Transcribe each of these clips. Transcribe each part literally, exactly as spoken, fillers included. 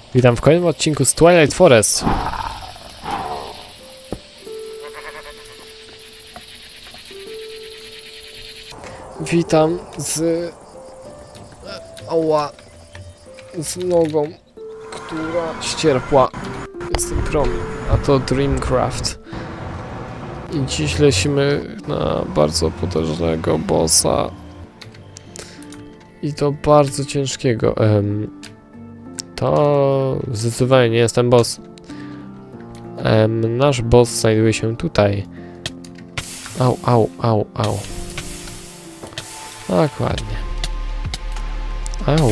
Witam w kolejnym odcinku z Twilight Forest. Witam z... Ała... z nogą, która ścierpła. Jestem Promi, a to Dreamcraft. I dziś lecimy na bardzo potężnego bossa. I to bardzo ciężkiego. Um, to zdecydowanie nie jest ten boss. Um, nasz boss znajduje się tutaj. Au, au, au, au. Dokładnie. Au.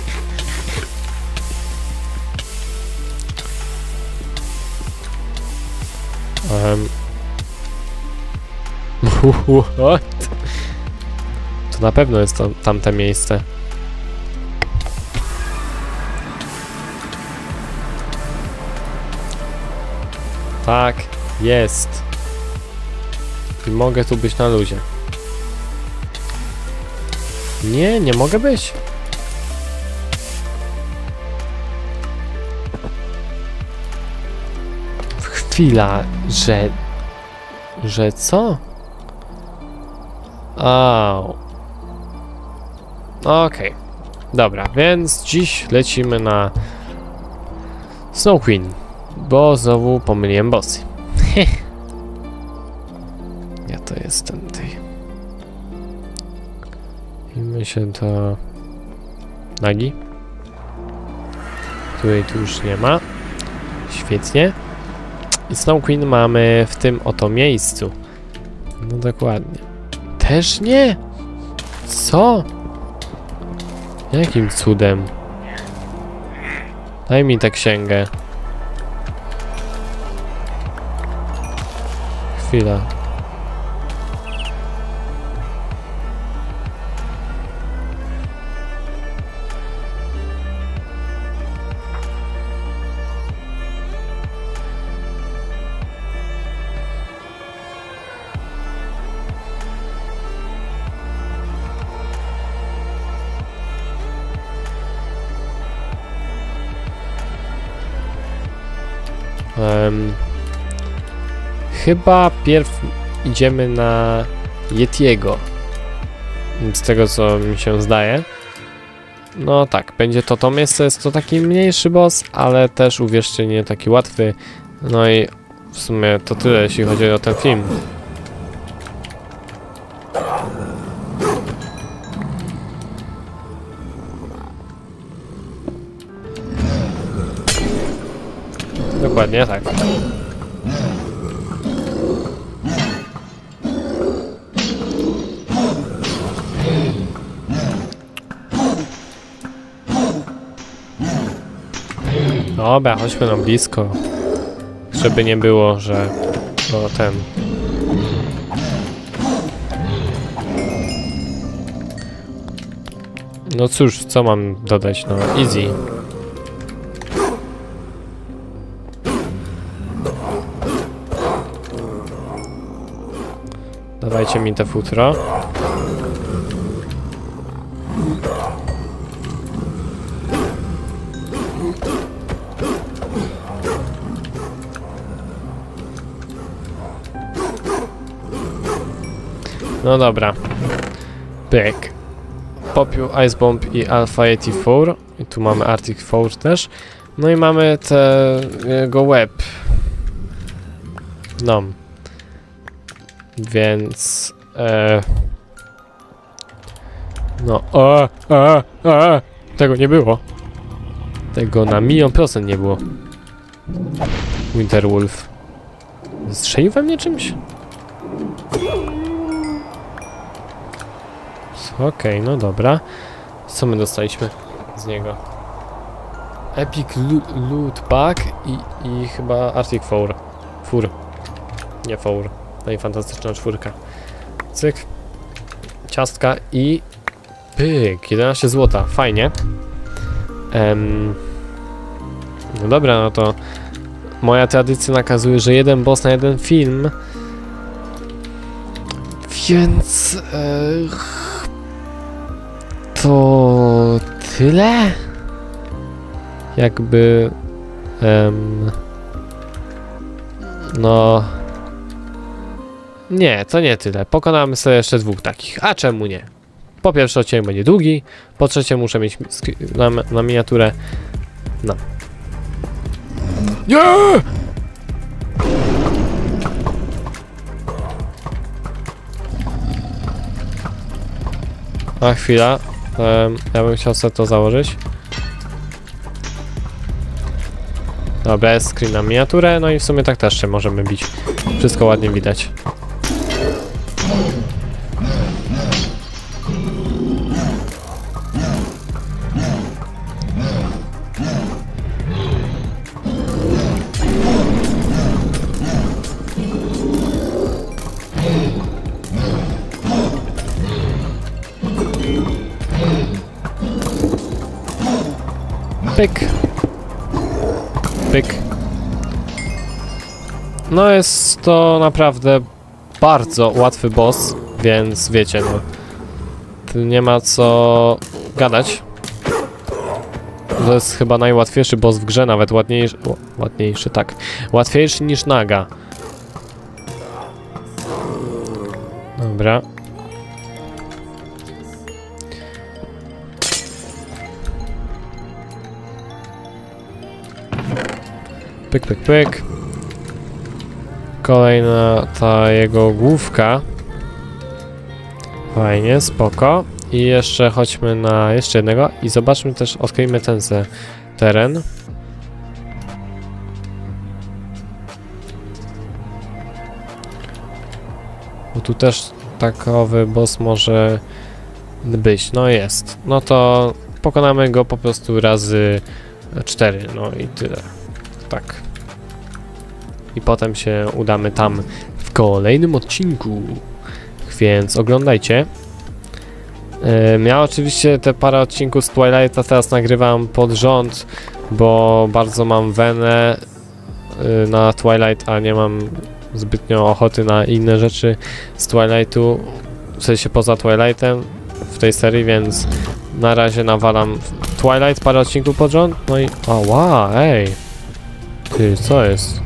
Um. What? To na pewno jest to tamte miejsce. Tak, jest. I mogę tu być na luzie. Nie, nie mogę być. Chwila, że... Że co? Au. Okej. Okay. Dobra, więc dziś lecimy na Snow Queen, bo znowu pomyliłem bossy. Ja to jestem tej. I myślę to... Nagi? Której tu już nie ma. Świetnie. I Snow Queen mamy w tym oto miejscu. No dokładnie. Też nie? Co? Jakim cudem? Daj mi tę księgę. Chwila. Um, chyba pierw idziemy na Yetiego. Z tego co mi się zdaje. No tak, będzie to to miejsce, jest to taki mniejszy boss, ale też uwierzcie nie taki łatwy. No i w sumie to tyle jeśli chodzi o ten film. Dokładnie tak. Dobra, chodźmy na blisko. Żeby nie było, że... O, ten... No cóż, co mam dodać? No, easy. Dawajcie mi te futro. No dobra. Pyk. Popiół, Ice Bomb i Alpha osiemdziesiąt cztery. I tu mamy Arctic cztery też. No i mamy te... jego łeb. No. Więc... E, no... A, a, a, tego nie było. Tego na milion procent nie było. Winterwolf. Strzelił we mnie czymś? Okej, okay, no dobra. Co my dostaliśmy z niego? Epic Loot Pack i, i chyba Arctic cztery. Fur. Nie cztery. No i fantastyczna czwórka. Cyk. Ciastka i... Pyk. jedenaście złota. Fajnie. Um, no dobra, no to... Moja tradycja nakazuje, że jeden boss na jeden film. Więc... E, to... tyle? jakby... Um, no... Nie, to nie tyle. Pokonamy sobie jeszcze dwóch takich. A czemu nie? Po pierwsze odcinek będzie długi, po trzecie muszę mieć na, na miniaturę. No. Nie! A chwila. Um, ja bym chciał sobie to założyć. Dobra, jest screen na miniaturę, no i w sumie tak też się możemy bić. Wszystko ładnie widać. Pyk. Pyk. No jest to naprawdę bardzo łatwy boss, więc wiecie, no tu nie ma co gadać. To jest chyba najłatwiejszy boss w grze, nawet ładniejszy, ładniejszy, tak, łatwiejszy niż Naga. Dobra. Pyk, pyk, pyk. Kolejna ta jego główka. Fajnie, spoko. I jeszcze chodźmy na jeszcze jednego i zobaczmy też, odkryjmy ten se teren. Bo tu też takowy boss może być. No jest. No to pokonamy go po prostu razy cztery. No i tyle. Tak. I potem się udamy tam w kolejnym odcinku. Więc oglądajcie. Yy, ja oczywiście te parę odcinków z Twilighta teraz nagrywam pod rząd, bo bardzo mam wenę yy, na Twilight, a nie mam zbytnio ochoty na inne rzeczy z Twilightu, w sensie poza Twilightem w tej serii, więc na razie nawalam Twilight parę odcinków pod rząd. No i... o, wow, ej! Ty, co jest?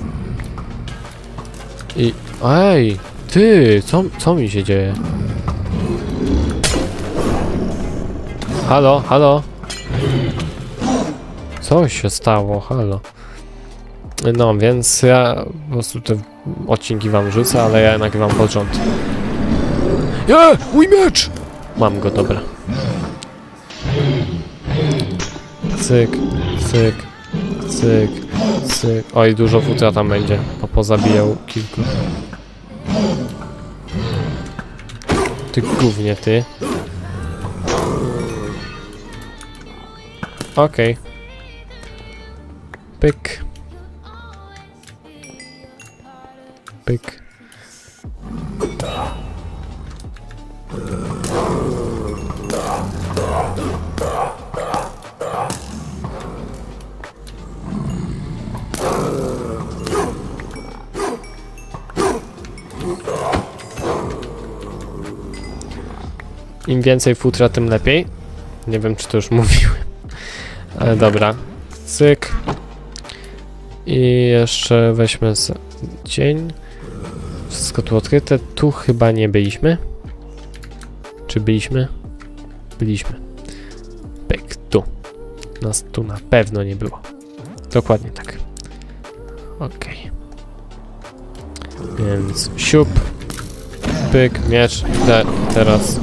I... ej! Ty, co, co mi się dzieje? Halo, halo? Co się stało? Halo? No, więc ja po prostu te odcinki wam rzucę, ale ja nagrywam pod rząd. Nie! Mój miecz! Mam go, dobra. Cyk, cyk, cyk, cyk. Oj, dużo futra tam będzie, bo pozabijał kilku. Ty gównie, ty. Okej. Okay. Pyk. Pyk. Im więcej futra, tym lepiej. Nie wiem, czy to już mówiłem. Ale dobra. Cyk. I jeszcze weźmy z dzień. Wszystko tu odkryte. Tu chyba nie byliśmy. Czy byliśmy? Byliśmy. Pyk, tu. Nas tu na pewno nie było. Dokładnie tak. Okej. Okay. Więc siup. Pyk, miecz. Te, teraz.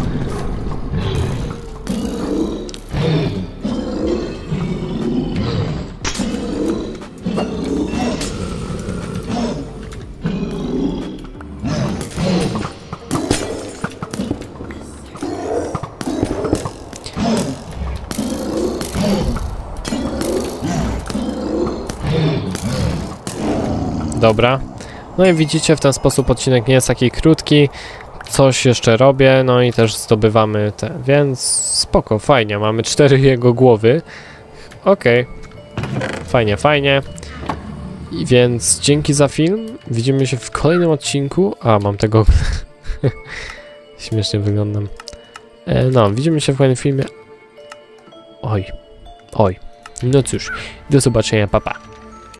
Dobra. No i widzicie, w ten sposób odcinek nie jest taki krótki. Coś jeszcze robię, no i też zdobywamy te, więc spoko, fajnie. Mamy cztery jego głowy. Okej. Okay. Fajnie, fajnie. I więc dzięki za film. Widzimy się w kolejnym odcinku. A, mam tego... Śmiesznie wyglądam. E, no, widzimy się w kolejnym filmie. Oj. Oj. No cóż, do zobaczenia, papa. Pa.